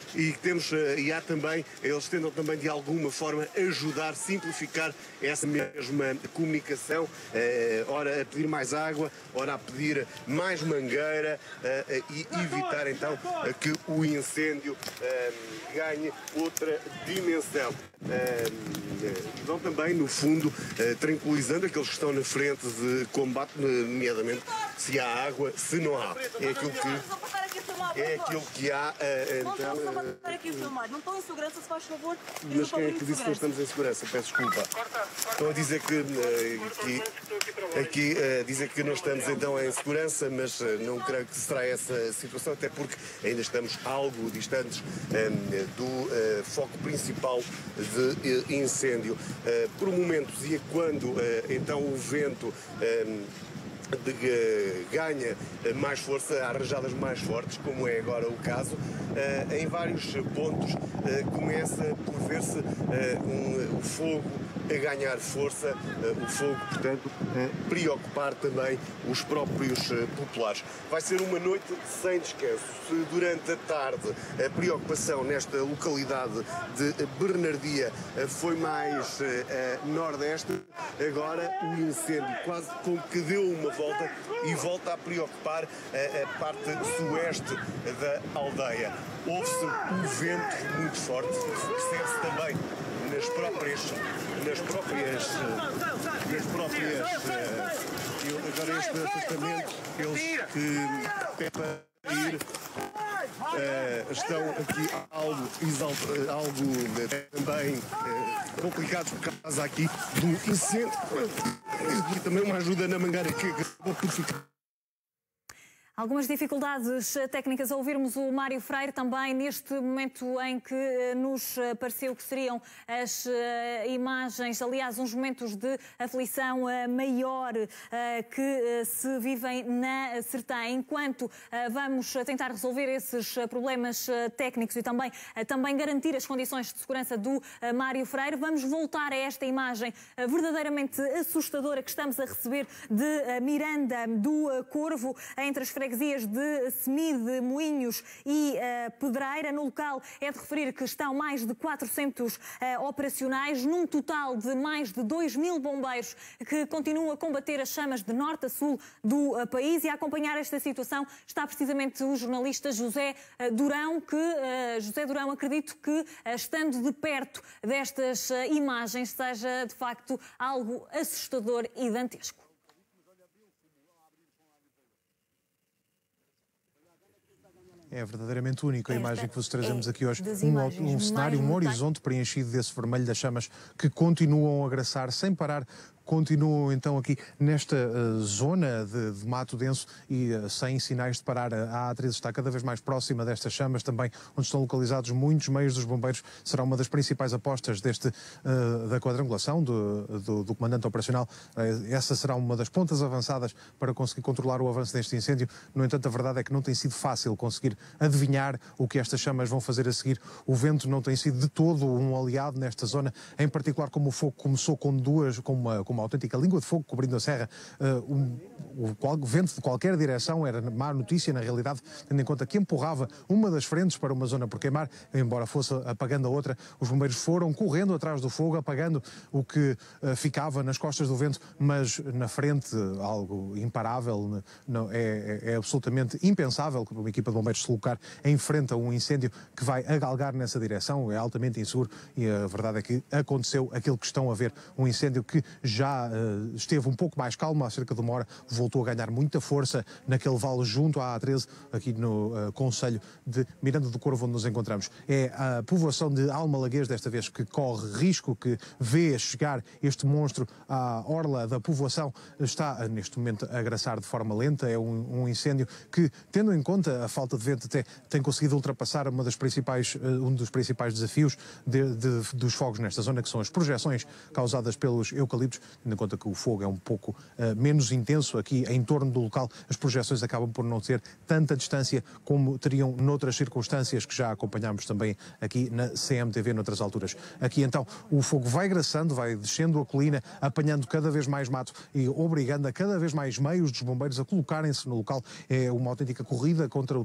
e há também, eles tentam também de alguma forma ajudar, simplificar essa mesma comunicação, ora a pedir mais água, ora a pedir mais mangueira e evitar então que o incêndio ganhe outra dimensão. Vão também, no fundo, tranquilizando aqueles que estão na frente de combate, nomeadamente se há água, se não há. É aquilo que há. Não estão a estar aqui a filmar, não estão em segurança, se faz favor. Mas quem é que disse que não estamos em segurança? Peço desculpa. Estão a dizer que não estamos então em segurança, mas não creio que será essa situação, até porque ainda estamos algo distantes do foco principal de incêndio. Por momentos, e quando então o vento ganha mais força, há rajadas mais fortes, como é agora o caso, em vários pontos começa por ver-se o fogo a ganhar força, o fogo, portanto, a preocupar também os próprios populares. Vai ser uma noite sem descanso. Se durante a tarde a preocupação nesta localidade de Bernardia foi mais nordeste, agora o incêndio quase como que deu uma volta e volta a preocupar a parte sueste da aldeia. Ouve-se um vento muito forte, percebe-se também nas próprias agora este afastamento, eles que para ir estão aqui algo também complicados por causa aqui do incêndio e também uma ajuda na mangueira que acabou por ficar. Algumas dificuldades técnicas a ouvirmos o Mário Freire também neste momento em que nos pareceu que seriam as imagens, aliás, uns momentos de aflição maior que se vivem na Sertã. Enquanto vamos tentar resolver esses problemas técnicos e também garantir as condições de segurança do Mário Freire, vamos voltar a esta imagem verdadeiramente assustadora que estamos a receber de Miranda do Corvo, entre as freguesias de Semide, Moinhos e Pedreira. No local é de referir que estão mais de 400 operacionais, num total de mais de 2.000 bombeiros que continuam a combater as chamas de norte a sul do país. E a acompanhar esta situação está precisamente o jornalista José Durão, José Durão, acredito que estando de perto destas imagens seja de facto algo assustador e dantesco. É verdadeiramente único a imagem que vos trazemos aqui hoje. Um cenário, um horizonte preenchido desse vermelho das chamas que continuam a agraçar sem parar. Continuam então aqui nesta zona de mato denso e sem sinais de parar. A A13 está cada vez mais próxima destas chamas também, onde estão localizados muitos meios dos bombeiros. Será uma das principais apostas da quadrangulação do comandante operacional. Essa será uma das pontas avançadas para conseguir controlar o avanço deste incêndio. No entanto, a verdade é que não tem sido fácil conseguir adivinhar o que estas chamas vão fazer a seguir. O vento não tem sido de todo um aliado nesta zona, em particular como o fogo começou com uma autêntica língua de fogo cobrindo a serra. O vento de qualquer direção era má notícia, na realidade, tendo em conta que empurrava uma das frentes para uma zona por queimar, embora fosse apagando a outra. Os bombeiros foram correndo atrás do fogo, apagando o que ficava nas costas do vento, mas na frente algo imparável. É absolutamente impensável que uma equipa de bombeiros se colocar em frente a um incêndio que vai a galgar nessa direção. É altamente inseguro e a verdade é que aconteceu aquilo que estão a ver, um incêndio que já esteve um pouco mais calmo, há cerca de uma hora voltou a ganhar muita força naquele vale junto à A13, aqui no concelho de Miranda do Corvo, onde nos encontramos. É a povoação de Almalaguês, desta vez, que corre risco, que vê chegar este monstro à orla da povoação. Está neste momento a agraçar de forma lenta. É um incêndio que, tendo em conta a falta de vento, até tem conseguido ultrapassar um dos principais desafios dos fogos nesta zona, que são as projeções causadas pelos eucaliptos. Tendo em conta que o fogo é um pouco menos intenso aqui em torno do local, as projeções acabam por não ter tanta distância como teriam noutras circunstâncias que já acompanhámos também aqui na CMTV noutras alturas. Aqui então o fogo vai graçando, vai descendo a colina, apanhando cada vez mais mato e obrigando a cada vez mais meios dos bombeiros a colocarem-se no local. É uma autêntica corrida contra o tempo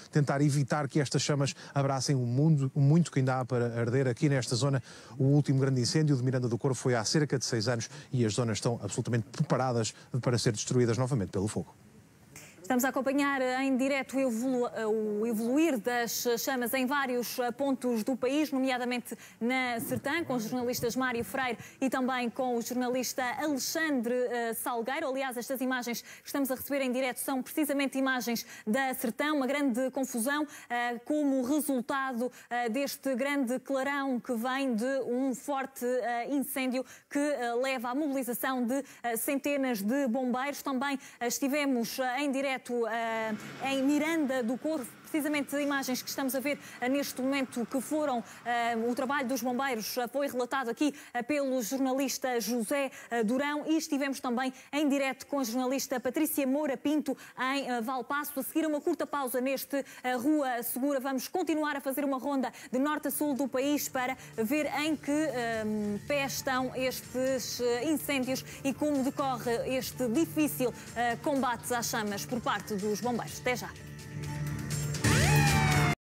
tentar evitar que estas chamas abracem o muito que ainda há para arder aqui nesta zona. O último grande incêndio de Miranda do Corvo foi há cerca de 6 anos e as zonas estão absolutamente preparadas para ser destruídas novamente pelo fogo. Estamos a acompanhar em direto o evoluir das chamas em vários pontos do país, nomeadamente na Sertã, com os jornalistas Mário Freire e também com o jornalista Alexandre Salgueiro. Aliás, estas imagens que estamos a receber em direto são precisamente imagens da Sertã, uma grande confusão como resultado deste grande clarão que vem de um forte incêndio que leva à mobilização de centenas de bombeiros. Também estivemos em direto em Miranda do Corvo, precisamente imagens que estamos a ver neste momento que foram o trabalho dos bombeiros foi relatado aqui pelo jornalista José Durão e estivemos também em direto com a jornalista Patrícia Moura Pinto em Valpasso. A seguir uma curta pausa neste Rua Segura, vamos continuar a fazer uma ronda de norte a sul do país para ver em que pé estão estes incêndios e como decorre este difícil combate às chamas por parte dos bombeiros. Até já.